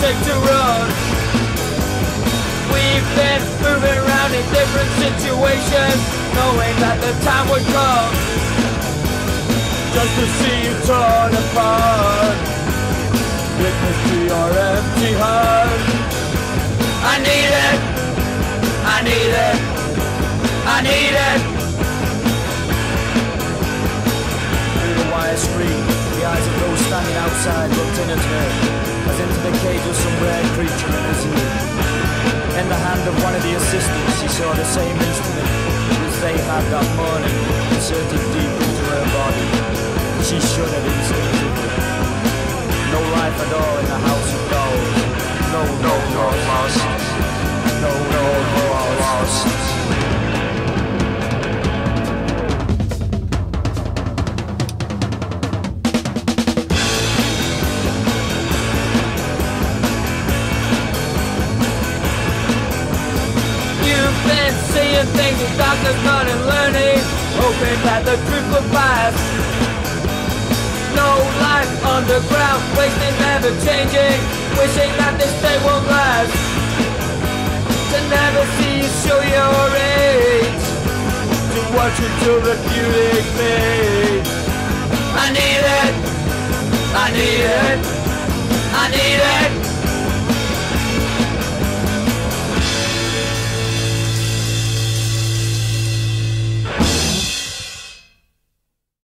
take to run. We've been moving around in different situations, knowing that the time would come just to see you torn apart. Witness to your empty heart. I need it, I need it, I need it. Through the wire screen, the eyes of those standing outside looked in at her, as into the cage of some rare creature in the zoo. In the hand of one of the assistants, she saw the same instrument as they had that morning, inserted deep into her body. She shuddered instinctively. No life at all in the house of dolls. No, no, no, lost. No, no, no, lost. You've been seeing things the doctor's not in learning, hoping that the truth will pass. No life underground, wasting, never changing, wishing that this day won't last. To never see you show your age, to watch until the beauty fades. I need it, I need it.